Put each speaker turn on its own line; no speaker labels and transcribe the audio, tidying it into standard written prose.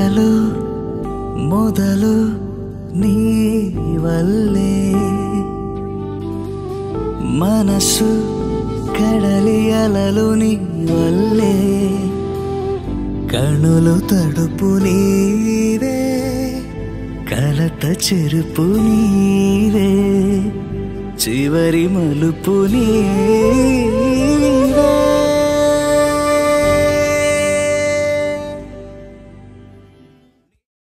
కలలు మొదలు నీ వల్లే మనసు కడలి అలలు నీ వల్లే కనులు తడుపు నీవే కలత చెరుపు నీవే చివరి మలుపు నీవే